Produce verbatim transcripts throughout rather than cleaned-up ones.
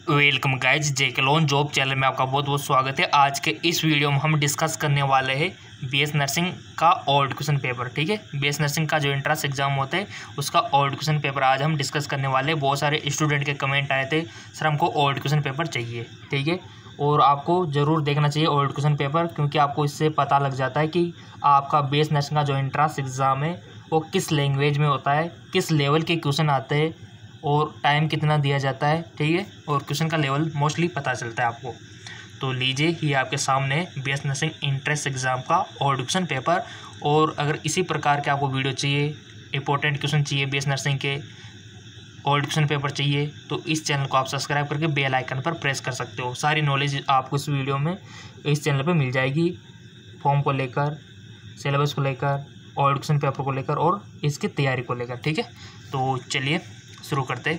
Welcome guys, JK loan job channel में आपका बहुत बहुत स्वागत है। आज के इस वीडियो में हम डिस्कस करने वाले हैं बीएस नर्सिंग का ओल्ड क्वेश्चन पेपर। ठीक है, बीएस नर्सिंग का जो एंट्रेंस एग्जाम होता है उसका ओल्ड क्वेश्चन पेपर आज हम डिस्कस करने वाले हैं। बहुत सारे स्टूडेंट के कमेंट आए थे, सर हमको ओल्ड क्वेश्चन पेपर चाहिए। ठीक है, और आपको ज़रूर देखना चाहिए ओल्ड क्वेश्चन पेपर, क्योंकि आपको इससे पता लग जाता है कि आपका बीएस नर्सिंग का जो एंट्रेंस एग्ज़ाम है वो किस लैंग्वेज में होता है, किस लेवल के क्वेश्चन आते हैं और टाइम कितना दिया जाता है। ठीक है, और क्वेश्चन का लेवल मोस्टली पता चलता है आपको। तो लीजिए, ये आपके सामने बीएस नर्सिंग एंट्रेंस एग्ज़ाम का ओल्ड क्वेश्चन पेपर। और अगर इसी प्रकार के आपको वीडियो चाहिए, इंपॉर्टेंट क्वेश्चन चाहिए, बीएस नर्सिंग के ओल्ड क्वेश्चन पेपर चाहिए, तो इस चैनल को आप सब्सक्राइब करके बेल आइकन पर प्रेस कर सकते हो। सारी नॉलेज आपको इस वीडियो में इस चैनल पर मिल जाएगी, फॉर्म को लेकर, सिलेबस को लेकर, ओल्ड क्वेश्चन पेपर को लेकर और इसकी तैयारी को लेकर। ठीक है, तो चलिए शुरू करते।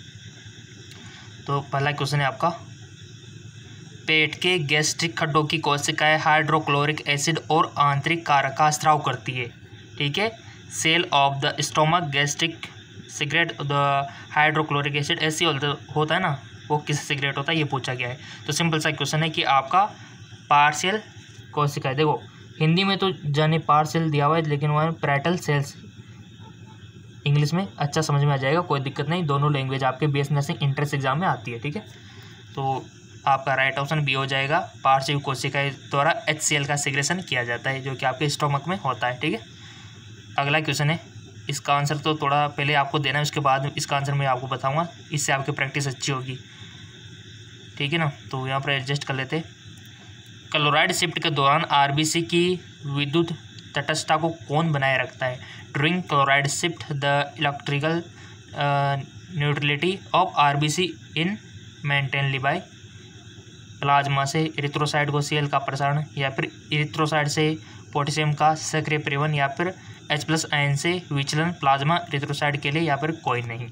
तो पहला क्वेश्चन है आपका, पेट के गैस्ट्रिक खड्डों की कोशिकाएं हाइड्रोक्लोरिक एसिड और आंतरिक कारक का स्राव करती है। ठीक है, cell of the stomach gastric secrete the hydrochloric acid ऐसी होता है ना, वो किस सिगरेट होता है, ये पूछा गया है। तो सिंपल सा क्वेश्चन है कि आपका पार्शियल कोशिकाएं, देखो हिंदी में तो जाने पार्शियल दिया हुआ है, लेकिन वहाँ पैरेटल सेल्स इंग्लिश में अच्छा समझ में आ जाएगा, कोई दिक्कत नहीं। दोनों लैंग्वेज आपके बीएस नर्सिंग एंट्रेंस एग्जाम में आती है। ठीक है, तो आपका राइट ऑप्शन बी हो जाएगा, पार्शियल कोशिकाएं द्वारा एचसीएल का सिग्रेशन किया जाता है, जो कि आपके स्टोमक में होता है। ठीक है, अगला क्वेश्चन है, इसका आंसर तो थोड़ा पहले आपको देना है, उसके बाद इसका आंसर मैं आपको बताऊँगा, इससे आपकी प्रैक्टिस अच्छी होगी। ठीक है ना, तो यहाँ पर एडजस्ट कर लेते। क्लोराइड शिफ्ट के दौरान आरबीसी की विद्युत तटस्थता को कौन बनाए रखता है? During chloride shift the electrical neutrality of RBC in maintained by plasma से इरिथ्रोसाइट को सीएल का प्रसारण, या फिर इरिथ्रोसाइट से पोटेशियम का सक्रिय परिवहन, या फिर एच प्लस आयन से विचलन प्लाज्मा इरिथ्रोसाइट के लिए, या फिर कोई नहीं।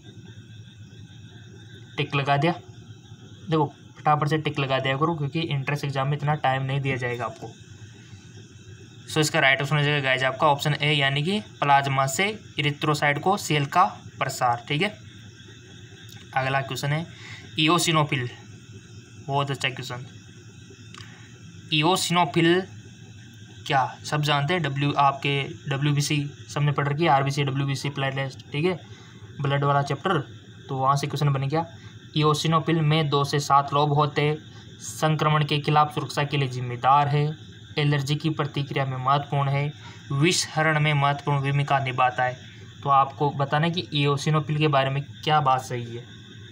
टिक लगा दिया, देखो फटाफट से टिक लगा दिया करो, क्योंकि एंट्रेंस एग्जाम में इतना टाइम नहीं दिया जाएगा आपको। सो इसका राइट ऑप्शन हो जाएगा गाइज आपका ऑप्शन ए, यानी कि प्लाज्मा से इरिथ्रोसाइट को सेल का प्रसार। ठीक है, अगला क्वेश्चन है, इओसिनोफिल, बहुत अच्छा क्वेश्चन। इओसिनोफिल क्या सब जानते हैं? डब्ल्यू आपके डब्ल्यूबीसी सबने पढ़ रखी है, आरबीसी डब्ल्यूबीसी प्लेटलेट। ठीक है, ब्लड वाला चैप्टर, तो वहाँ से क्वेश्चन बने क्या, इओसिनोफिल में दो से सात लोब होते, संक्रमण के खिलाफ सुरक्षा के लिए जिम्मेदार है, एलर्जी की प्रतिक्रिया में महत्वपूर्ण है, विषहरण में महत्वपूर्ण भूमिका निभाता है। तो आपको बताना है कि इओसिनोफिल के बारे में क्या बात सही है।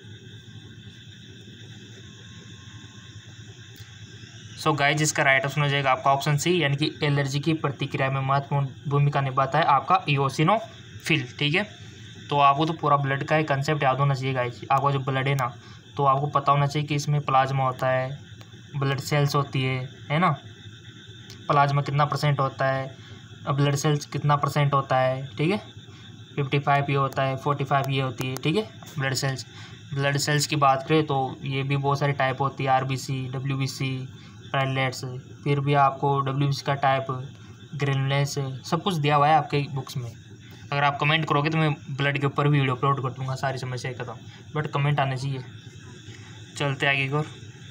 सो गाइस, इसका राइट ऑप्शन हो जाएगा आपका ऑप्शन सी, यानी कि एलर्जी की प्रतिक्रिया में महत्वपूर्ण भूमिका निभाता है आपका इओसिनोफिल। ठीक है, तो आपको तो पूरा ब्लड का एक कंसेप्ट याद होना चाहिए गाइस। आपका जो ब्लड है ना, तो आपको पता होना चाहिए कि इसमें प्लाज्मा होता है, ब्लड सेल्स होती है है ना, प्लाज्मा कितना परसेंट होता है, ब्लड सेल्स कितना परसेंट होता है। ठीक है, फिफ्टी फाइव ये होता है, फोर्टी फाइव ये होती है। ठीक है, ब्लड सेल्स ब्लड सेल्स की बात करें तो ये भी बहुत सारी टाइप होती है, आरबीसी, डब्ल्यूबीसी, प्लेटलेट्स, फिर भी आपको डब्ल्यूबीसी का टाइप, ग्रेनुलेस, सब कुछ दिया हुआ है आपके बुक्स में। अगर आप कमेंट करोगे तो मैं ब्लड के ऊपर भी वीडियो अपलोड कर दूँगा, सारी समस्या खत्म, बट कमेंट आने चाहिए। चलते आगे और,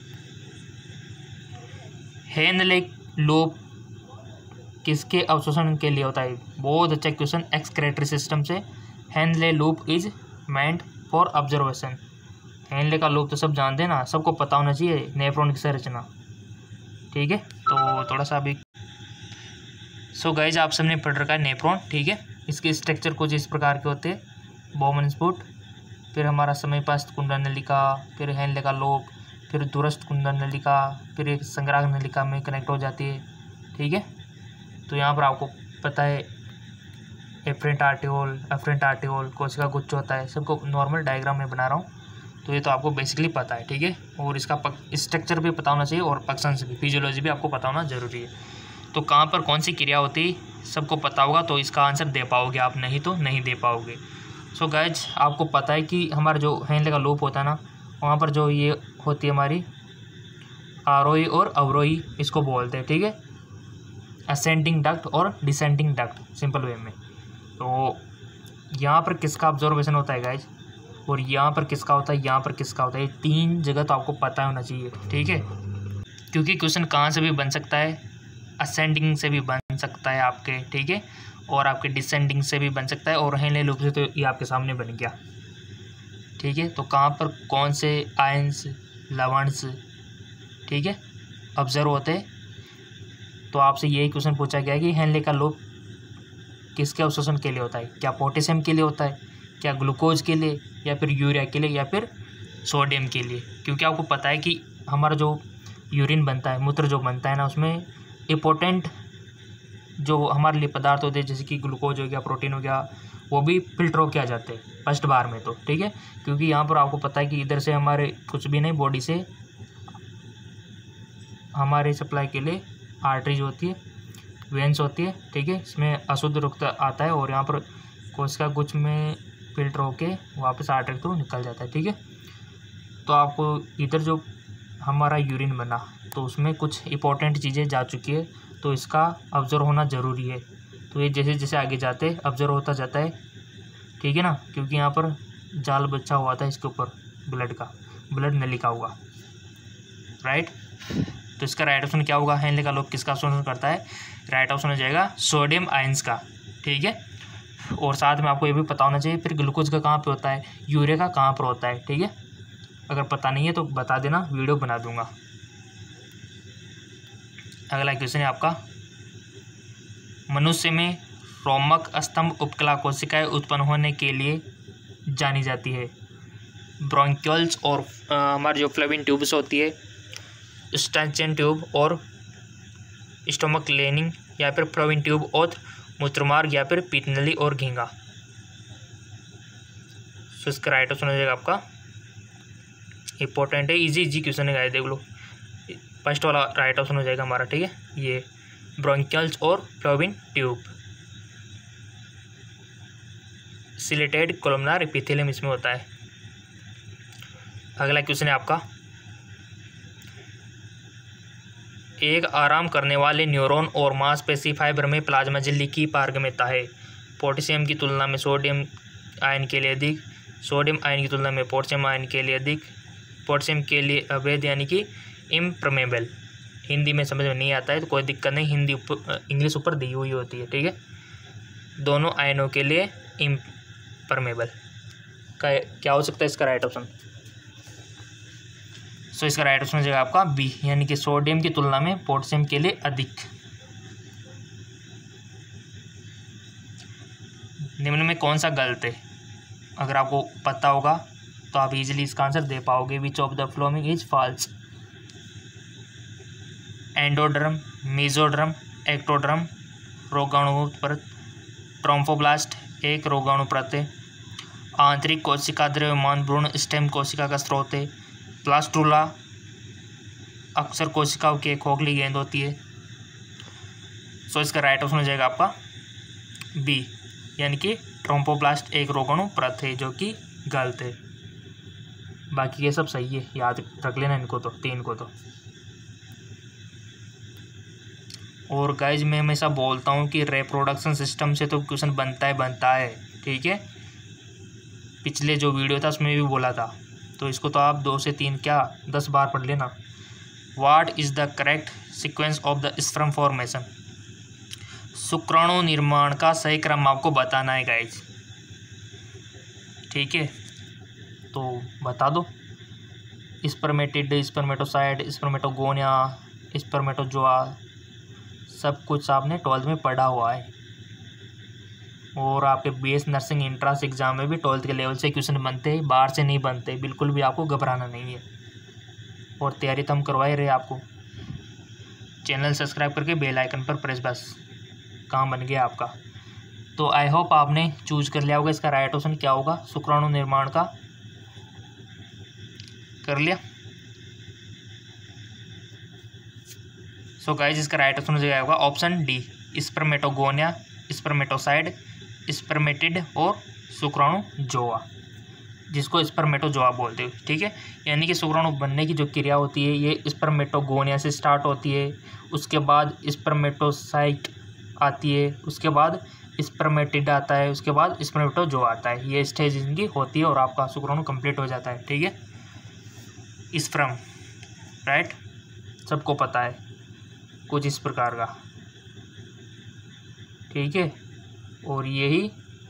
हेनले लूप किसके अवशोषण के लिए होता है? बहुत अच्छा क्वेश्चन, एक्सक्रेटरी सिस्टम से। Henle loop is meant for observation. Henle का लूप तो सब जानते हैं ना, सबको पता होना चाहिए, नेफ्रॉन की संरचना। ठीक है, तो थोड़ा सा अभी, सो गाइज आप सबने पढ़ रखा है नेफ्रॉन। ठीक है, इसके स्ट्रक्चर कुछ इस प्रकार के होते हैं, बोमन स्पुट, फिर हमारा समीपस्थ कुंडल नलिका, फिर हेनले का लूप, फिर दूरस्थ कुंडल नलिका, फिर एक संग्राहक नलिका में कनेक्ट हो जाती है। ठीक है, तो यहाँ पर आपको पता है एफरेंट आर्टियोल, एफरेंट आर्टियोल, कोशिका गुच्छ होता है, सबको नॉर्मल डायग्राम में बना रहा हूँ, तो ये तो आपको बेसिकली पता है। ठीक है, और इसका स्ट्रक्चर भी पता होना चाहिए और फंक्शंस भी, फिजियोलॉजी भी आपको पता होना जरूरी है। तो कहाँ पर कौन सी क्रिया होती सबको पता होगा, तो इसका आंसर दे पाओगे आप, नहीं तो नहीं दे पाओगे। सो गाइज आपको पता है कि हमारा जो हेनले का लूप होता है ना, वहाँ पर जो ये होती है हमारी आरोही और अवरोही, इसको बोलते हैं। ठीक है, असेंडिंग डक्ट और डिसेंडिंग डक्ट, सिंपल वे में। तो यहाँ पर किसका ऑब्जर्वेशन होता है गाइज? और यहाँ पर किसका होता है, यहाँ पर किसका होता है। ये तीन जगह तो आपको पता होना चाहिए, ठीक है, क्योंकि क्वेश्चन कहाँ से भी बन सकता है, असेंडिंग से भी बन सकता है आपके, ठीक है, और आपके डिसेंडिंग से भी बन सकता है, और हेनले लूप से तो ये आपके सामने बन गया, ठीक है। तो कहाँ पर कौन से आयंस, लवणस, ठीक है, ऑब्जर्व होते हैं। तो आपसे यही क्वेश्चन पूछा गया कि हेनले का लूप किसके अवशोषण के लिए होता है, क्या पोटेशियम के लिए होता है, क्या ग्लूकोज के लिए, या फिर यूरिया के लिए, या फिर सोडियम के लिए। क्योंकि आपको पता है कि हमारा जो यूरिन बनता है, मूत्र जो बनता है ना, उसमें इम्पोर्टेंट जो हमारे लिए पदार्थ होते हैं जैसे कि ग्लूकोज हो गया, प्रोटीन हो गया, वो भी फिल्टर होके आ जाते हैं फर्स्ट बार में, तो ठीक है। क्योंकि यहाँ पर आपको पता है कि इधर से हमारे कुछ भी नहीं, बॉडी से हमारे सप्लाई के लिए आर्टरीज होती है, वेंस होती है, ठीक है, इसमें अशुद्ध रक्त आता है और यहाँ पर कोशिका गुच्छ में फिल्टर होके वापस आर्टरी थ्रू निकल जाता है, ठीक है। तो आपको इधर जो हमारा यूरिन बना तो उसमें कुछ इंपॉर्टेंट चीज़ें जा चुकी है, तो इसका ऑब्जर्व होना ज़रूरी है। तो ये जैसे जैसे आगे जाते ऑब्जर्व होता जाता है, ठीक है ना, क्योंकि यहाँ पर जाल बच्चा हुआ था इसके ऊपर ब्लड का, ब्लड नलिका होगा, राइट। तो इसका राइट ऑप्शन क्या होगा, हेनले का लूप किसका अवशोषण करता है, राइट ऑप्शन हो जाएगा सोडियम आयंस का, ठीक है। और साथ में आपको ये भी पता होना चाहिए फिर ग्लूकोज का कहाँ पे होता है, यूरिया का कहाँ पर होता है, ठीक है। अगर पता नहीं है तो बता देना, वीडियो बना दूंगा। अगला क्वेश्चन है आपका, मनुष्य में रोमक स्तंभ उपकला कोशिकाएं उत्पन्न होने के लिए जानी जाती है। ब्रोंकियल्स और हमारे जो फ्लेविन ट्यूब्स होती है, स्टैंचन ट्यूब और स्टोमक लेनिंग, या फिर फ्लोविन ट्यूब और मूत्रमार्ग, या फिर पीतनली और घींगा। तो इसका राइट ऑप्शन हो जाएगा आपका, इंपॉर्टेंट है, इजी इजी क्वेश्चन है गाइस, देख लो। फर्स्ट वाला राइट ऑप्शन हो जाएगा हमारा, ठीक है, ये ब्रोंकियल्स और fallopian tube. Ciliated columnar epithelium इसमें होता है। अगला क्वेश्चन है आपका, एक आराम करने वाले न्यूरॉन और मांसपेशी फाइबर में प्लाज्मा झिल्ली की पारगम्यता है। पोटेशियम की तुलना में सोडियम आयन के लिए अधिक, सोडियम आयन की तुलना में पोटेशियम आयन के लिए अधिक, पोटेशियम के लिए अवैध यानी कि इम्प्रमेबल। हिंदी में समझ में नहीं आता है तो कोई दिक्कत नहीं, हिंदी ऊपर इंग्लिश ऊपर दी हुई होती है, ठीक है। दोनों आयनों के लिए इम्प्रमेबल का क्या हो सकता है इसका राइट ऑप्शन। सो इसका राइट ऑप्शन हो जाएगा आपका बी, यानी कि सोडियम की तुलना में पोटेशियम के लिए अधिक। निम्न में कौन सा गलत है, अगर आपको पता होगा तो आप इजीली इसका आंसर दे पाओगे। Which of the following is false, endoderm, mesoderm, ectoderm, रोगाणु परत, ट्रोम्फोब्लास्ट एक रोगाणु परत है, आंतरिक कोशिका द्रव्यमान भ्रूण स्टेम कोशिका का स्रोत है, प्लास्टूला अक्सर कोशिकाओं की एक खोखली गेंद होती है। सो इसका राइट ऑप्शन हो जाएगा आपका बी, यानी कि ट्रोम्फोब्लास्ट एक रोगाणु परत है, जो कि गलत है। बाकी ये सब सही है, याद रख लेना इनको तो, तीन को तो। और गाइज मैं हमेशा बोलता हूँ कि रिप्रोडक्शन सिस्टम से तो क्वेश्चन बनता है बनता है, ठीक है। पिछले जो वीडियो था उसमें भी बोला था, तो इसको तो आप दो से तीन क्या दस बार पढ़ लेना। What is the correct sequence of the sperm formation, शुक्राणु निर्माण का सही क्रम आपको बताना है गाइज, ठीक है। तो बता दो, स्पर्मेटिड, स्पर्मेटोसाइड, स्पर्मेटोगोनिया, स्पर्मेटोजोआ, सब कुछ आपने ट्वेल्थ में पढ़ा हुआ है। और आपके बीएस नर्सिंग एंट्रेंस एग्जाम में भी ट्वेल्थ के लेवल से क्वेश्चन बनते हैं, बाहर से नहीं बनते, बिल्कुल भी आपको घबराना नहीं है। और तैयारी तो हम करवाए रहे आपको। चैनल सब्सक्राइब करके बेल आइकन पर प्रेस, बस काम बन गया आपका। तो आई होप आपने चूज कर लिया होगा इसका राइट ऑप्शन क्या होगा, शुक्राणु निर्माण का कर लिया। सो गाइज इसका राइट ऑप्शन हो जाएगा option D, spermatogonia, spermatocyte, spermatid और शुक्राणुजोआ, जिसको स्पर्मेटोजोआ बोलते हो, ठीक है। यानी कि शुक्राणु बनने की जो क्रिया होती है ये स्पर्मेटोगोनिया से स्टार्ट होती है, उसके बाद स्पर्मेटोसाइट आती है, उसके बाद स्पर्मेटिड आता है, उसके बाद स्पर्मेटोजो आता है। ये स्टेज इनकी होती है और आपका शुक्राणु कंप्लीट हो जाता है। ठीक है, स्पर्म, राइट, सबको पता है कुछ इस प्रकार का। ठीक है, और यही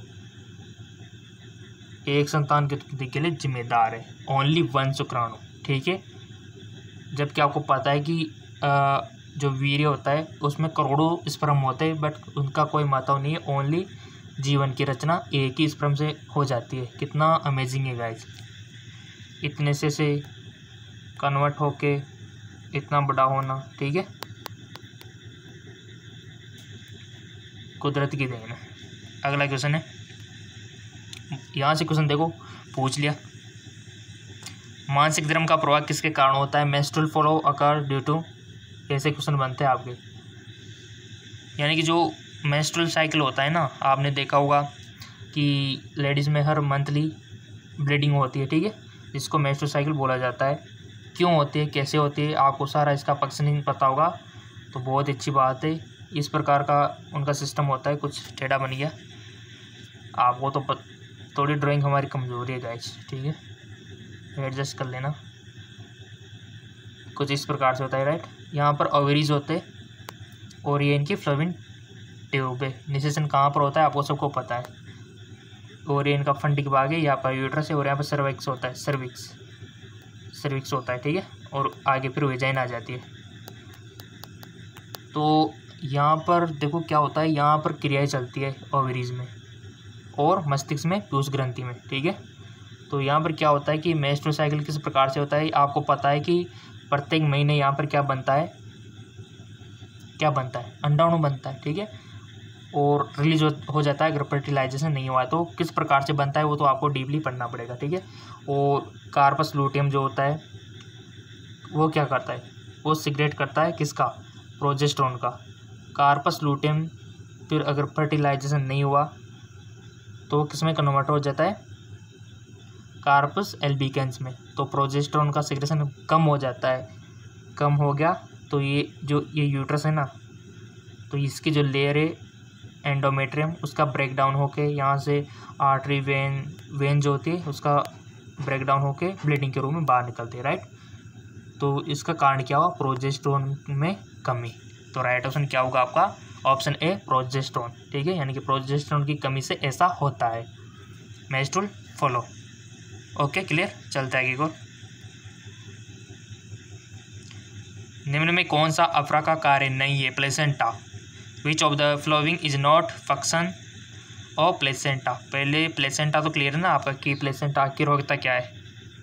एक संतान की उत्पत्ति के लिए जिम्मेदार है, ओनली वन शुक्राणु। ठीक है, जबकि आपको पता है कि आ, जो वीर्य होता है उसमें करोड़ों स्पर्म होते हैं, बट उनका कोई महत्व नहीं है, ओनली जीवन की रचना एक ही स्पर्म से हो जाती है। कितना अमेजिंग है गाइस, इतने से से कन्वर्ट होके इतना बड़ा होना। ठीक है, कुदरत की देन है। अगला क्वेश्चन है, यहाँ से क्वेश्चन देखो, पूछ लिया, मासिक धर्म का प्रवाह किसके कारण होता है? Menstrual flow occur due to, ऐसे क्वेश्चन बनते हैं आपके। यानी कि जो मेंस्ट्रुअल साइकिल होता है ना, आपने देखा होगा कि लेडीज़ में हर मंथली ब्लीडिंग होती है। ठीक है, इसको मेंस्ट्रुअल साइकिल बोला जाता है। क्यों होती है, कैसे होती है, आपको सारा इसका फंक्शनिंग पता होगा तो बहुत अच्छी बात है। इस प्रकार का उनका सिस्टम होता है। कुछ टेढ़ा बन गया आपको तो पत, थोड़ी ड्राइंग हमारी कमज़ोरी है गाइस। ठीक है, एडजस्ट कर लेना। कुछ इस प्रकार से होता है, राइट। यहाँ पर ओवरीज होते हैं और ये इनकी फ्लोविन ट्यूब है। निषेचन कहाँ पर होता है आपको सबको पता है। और ये इनका फंडिक भाग है, यहाँ पर यूट्रस है और यहाँ पर सर्विक्स होता है, सर्विक्स सर्विक्स होता है। ठीक है, और आगे फिर वेजाइन आ जाती है। तो यहाँ पर देखो क्या होता है, यहाँ पर क्रियाएं चलती है ओवरीज में और मस्तिष्क में पीयूष ग्रंथि में। ठीक है, तो यहाँ पर क्या होता है कि मेंस्ट्रुअल साइकिल किस प्रकार से होता है, आपको पता है कि प्रत्येक महीने यहाँ पर क्या बनता है, क्या बनता है, अंडाणु बनता है। ठीक है, और रिलीज हो, हो जाता है अगर फर्टिलाइजेशन नहीं हुआ है। तो किस प्रकार से बनता है वो तो आपको डीपली पढ़ना पड़ेगा। ठीक है, और कार्पस लूटियम जो होता है वो क्या करता है, वो सिक्रेट करता है किसका, प्रोजेस्टेरोन का। कार्पस लूटियम फिर अगर फर्टिलाइजेशन नहीं हुआ तो किस में कन्वर्ट हो जाता है, कार्पस एल्बिकेंस में। तो प्रोजेस्टेरोन का सिक्रेशन कम हो जाता है, कम हो गया तो ये जो ये यूट्रस है ना, तो इसकी जो लेयर है एंडोमेट्रियम उसका ब्रेक डाउन होके यहाँ से आर्टरी वेन वेन जो होती है उसका ब्रेक डाउन होके ब्लीडिंग के रूप में बाहर निकलती है, राइट। तो इसका कारण क्या हुआ, प्रोजेस्टेरोन में कमी। तो राइट ऑप्शन क्या होगा आपका, ऑप्शन ए प्रोजेस्टेरोन। ठीक है, यानी कि प्रोजेस्टेरोन की कमी से ऐसा होता है मेंस्ट्रुअल फ्लो। Okay, clear. चलता है एक और, निम्न में कौन सा अफरा का कार्य नहीं है, placenta. Which of the following is not function of placenta. पहले प्लेसेंटा तो क्लियर है ना आपका कि प्लेसेंटा आखिर होता क्या है।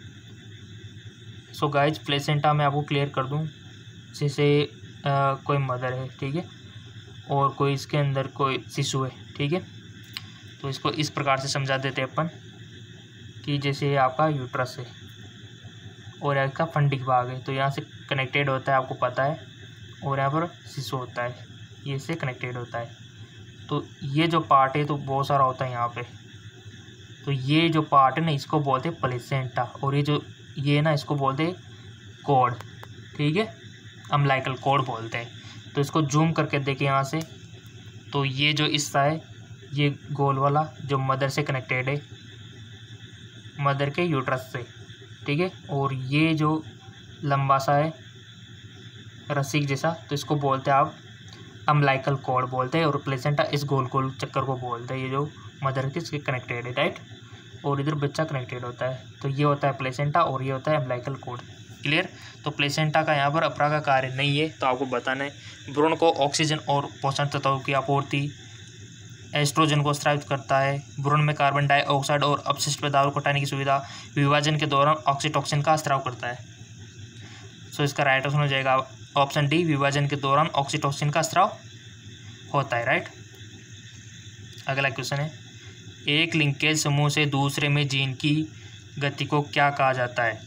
सो गाइज प्लेसेंटा मैं आपको क्लियर कर दूं, जैसे कोई मदर है, ठीक है, और कोई इसके अंदर कोई शिशु है, ठीक है। तो इसको इस प्रकार से समझा देते हैं अपन कि जैसे आपका यूट्रस है और इसका फंडिक भाग है, तो यहाँ से कनेक्टेड होता है आपको पता है, और यहाँ पर शिशु होता है, ये से कनेक्टेड होता है। तो ये जो पार्ट है तो बहुत सारा होता है यहाँ पे। तो ये जो पार्ट है ना इसको बोलते हैं प्लेसेंटा, और ये जो ये ना इसको बोलते हैं कोड, ठीक है, अम्बिलिकल कोड बोलते हैं। तो इसको जूम करके देखें यहाँ से, तो ये जो हिस्सा है ये गोल वाला जो मदर से कनेक्टेड है, मदर के यूट्रस से, ठीक है, और ये जो लंबा सा है रस्सी जैसा, तो इसको बोलते हैं आप अम्बिलिकल कॉर्ड बोलते हैं, और प्लेसेंटा इस गोल गोल चक्कर को बोलते हैं, ये जो मदर के इसके कनेक्टेड है, राइट, और इधर बच्चा कनेक्टेड होता है। तो ये होता है प्लेसेंटा और ये होता है अम्बिलिकल कॉर्ड, क्लियर। तो प्लेसेंटा का यहाँ पर अपरा का कार्य नहीं है, तो आपको बताना है भ्रूण को ऑक्सीजन और पोषण तत्वों की आपूर्ति, एस्ट्रोजन को स्रावित करता है, भ्रूण में कार्बन डाइऑक्साइड और अपशिष्ट पदार्थों को हटाने की सुविधा, विभाजन के दौरान ऑक्सीटोसिन का स्राव करता है। सो इसका राइट ऑप्शन हो जाएगा ऑप्शन डी, विभाजन के दौरान ऑक्सीटोसिन का स्राव होता है, राइट। अगला क्वेश्चन है, एक लिंकेज समूह से दूसरे में जीन की गति को क्या कहा जाता है,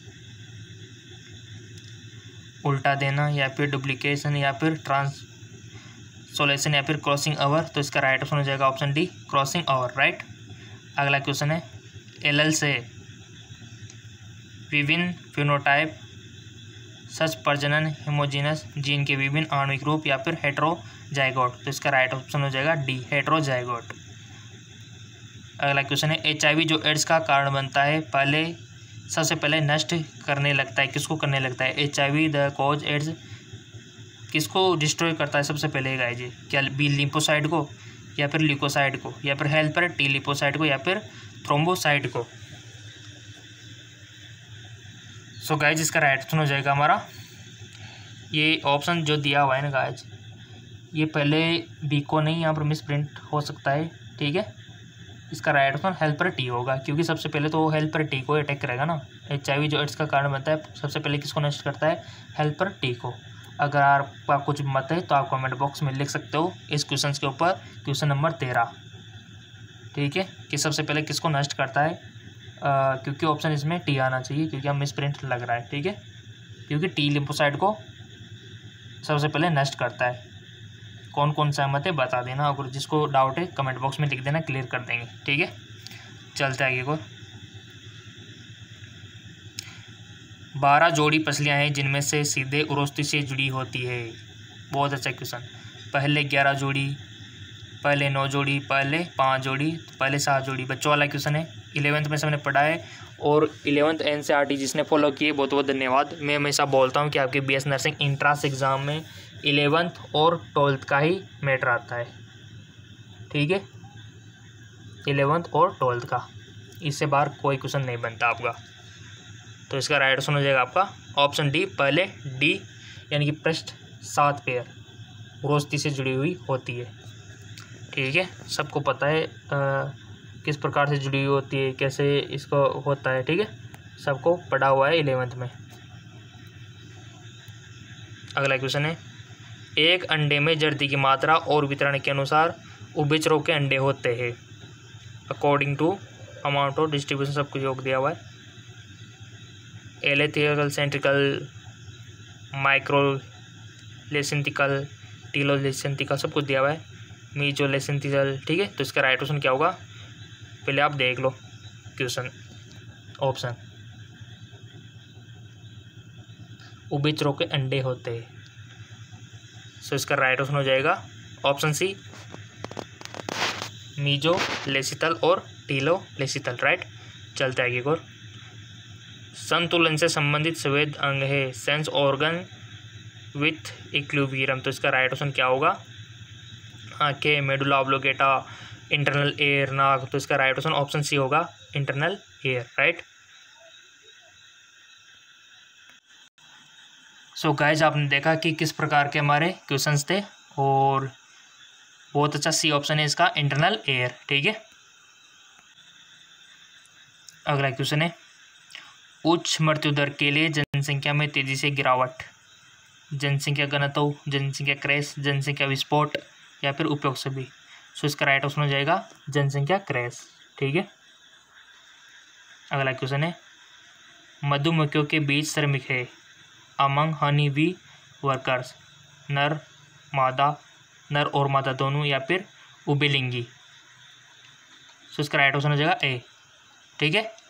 उल्टा देना या फिर डुप्लीकेशन या फिर ट्रांसलेशन या फिर क्रॉसिंग ओवर। तो इसका राइट ऑप्शन हो जाएगा option D, crossing over, right. अगला क्वेश्चन है, एल से विभिन्न फिनोटाइप सच प्रजनन होमोजीनस जीन के विभिन्न आणविक रूप या फिर हेट्रोजाइगोट। तो इसका राइट ऑप्शन हो जाएगा डी, हेट्रोजाइगोट। अगला क्वेश्चन है एच आई वी जो एड्स का कारण बनता है पहले सबसे पहले नष्ट करने लगता है, किसको करने लगता है? H I V the cause AIDS किसको डिस्ट्रॉय करता है सबसे पहले गाइस जी? क्या बी लिम्फोसाइट को, या फिर ल्यूकोसाइट को, या फिर हेल्पर टी लिम्फोसाइट को, या फिर थ्रोम्बोसाइट को? सो गाइस इसका राइट ऑप्शन हो जाएगा हमारा ये ऑप्शन जो दिया हुआ है ना गाइस, ये पहले बी को नहीं, यहाँ पर मिस प्रिंट हो सकता है, ठीक है। इसका राइट ऑप्शन हेल्पर टी होगा, क्योंकि सबसे पहले तो वो हेल्पर टी को अटैक करेगा ना। एच आई वी जो एड्स का कारण बनता है सबसे पहले किसको नष्ट करता है? हेल्पर टी को। अगर आपका कुछ मत है तो आप कमेंट बॉक्स में लिख सकते हो इस क्वेश्चन के ऊपर, क्वेश्चन नंबर तेरह, ठीक है, कि सबसे पहले किसको नष्ट करता है। आ, क्योंकि ऑप्शन इसमें टी आना चाहिए, क्योंकि हम मिस प्रिंट लग रहा है, ठीक है, क्योंकि टी लिम्फोसाइट को सबसे पहले नष्ट करता है। कौन कौन सा मत है बता देना, अगर जिसको डाउट है कमेंट बॉक्स में लिख देना, क्लियर कर देंगे, ठीक है। चलते आगे को। बारह जोड़ी पसलियां हैं जिनमें से सीधे उरोस्ती से जुड़ी होती है। बहुत अच्छा क्वेश्चन। पहले ग्यारह जोड़ी, पहले नौ जोड़ी, पहले पाँच जोड़ी, पहले सात जोड़ी। बच्चों वाला क्वेश्चन है, इलेवेंथ में से हमने पढ़ा है, और eleventh N C R T जिसने फॉलो किए बहुत बहुत धन्यवाद। मैं हमेशा बोलता हूँ कि आपके B S nursing entrance exam में इलेवेंथ और ट्वेल्थ का ही मैटर आता है, ठीक है, इलेवेंथ और ट्वेल्थ का, इससे बाहर कोई क्वेश्चन नहीं बनता आपका। तो इसका राइट ऑप्शन हो जाएगा आपका ऑप्शन डी, पहले डी, यानी कि पृष्ठ सात पेयर उरोस्ती से जुड़ी हुई होती है, ठीक है। सबको पता है आ, किस प्रकार से जुड़ी हुई होती है, कैसे इसको होता है, ठीक है, सबको पढ़ा हुआ है इलेवेंथ में। अगला क्वेश्चन है, एक अंडे में जर्दी की मात्रा और वितरण के अनुसार उभयचरों के अंडे होते हैं according to amount of distribution, सब कुछ योग दिया हुआ है। एलेथिकल, सेंट्रिकल, माइक्रोलेसेंथिकल, टीलोलेसेंथिकल, सब कुछ दिया हुआ है, मीजोलेसेंथिकल, ठीक है। तो इसका राइट ऑप्शन क्या होगा, पहले आप देख लो क्वेश्चन ऑप्शन। उभयचरों के अंडे होते हैं, सो इसका राइट ऑप्शन हो जाएगा ऑप्शन सी, मीजो लेसितल और टीलो लेसितल, राइट। चलते आगे और। संतुलन से संबंधित संवेद अंग है सेंस ऑर्गन विथ इक्विलिब्रियम, तो इसका राइट ऑप्शन क्या होगा, आंखें, मेडुला ऑब्लोंगेटा, इंटरनल एयर, नाक। तो इसका राइट ऑप्शन ऑप्शन सी होगा, internal ear, right. So guys आपने देखा कि किस प्रकार के हमारे क्वेश्चंस थे, और बहुत अच्छा सी ऑप्शन है इसका, इंटरनल एयर, ठीक है। अगला क्वेश्चन है, उच्च मृत्यु दर के लिए जनसंख्या में तेजी से गिरावट, जनसंख्या घनत्व, जनसंख्या क्रैश, जनसंख्या विस्फोट, या फिर उपयोग सभी। सो इसका राइट ऑप्शन हो जाएगा जनसंख्या क्रैश, ठीक है। अगला क्वेश्चन है, मधुमक्खियों के बीच श्रमिक है अमंग हनी बी वर्कर्स, नर मादा, नर और मादा दोनों, या फिर उभयलिंगी। सो इसका राइट ऑप्शन हो जाएगा ए, ठीक है।